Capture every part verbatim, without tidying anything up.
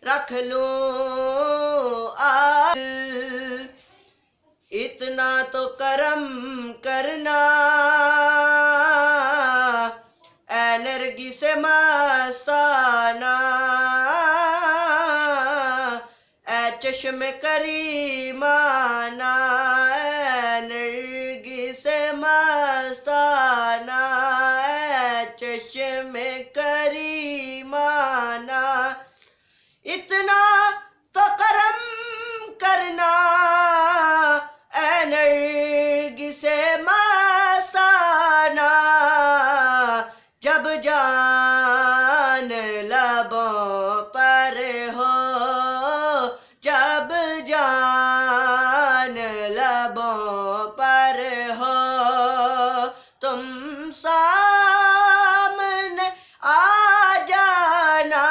رکھ لوں آدل اتنا تو کرم کرنا اے نرگس مستانہ اے چشم کریمانہ اے نرگس مستانہ اے چشم کریمانہ اتنا تو کرم کرنا اے نرگس مستانہ جب جان لبوں پر ہو جب جان لبوں پر ہو تم سامنے آ جانا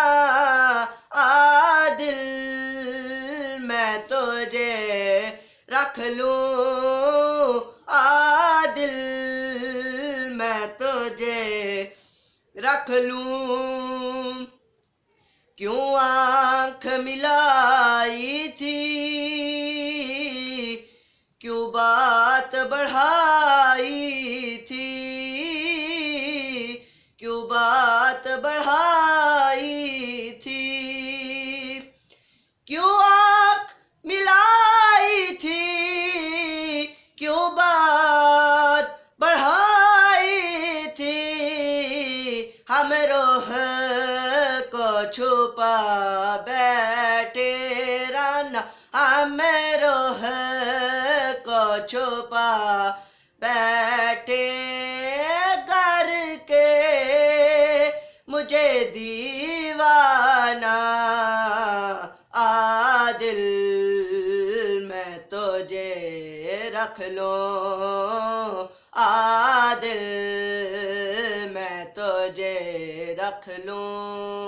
عادل میں تجھے رکھ لوں عادل میں تجھے رکھ لوں کیوں آنکھ ملائی تھی کیوں بات بڑھائی تھی کیوں بات بڑھائی تھی کیوں آنکھ ملائی تھی کیوں بات بڑھائی تھی ہم روح کو چھپا بیٹھے رہنا ہم روح کو چھپا بیٹھے کر کے مجھے دیوانہ عادل میں تجھے رکھ لوں عادل میں تجھے رکھ لوں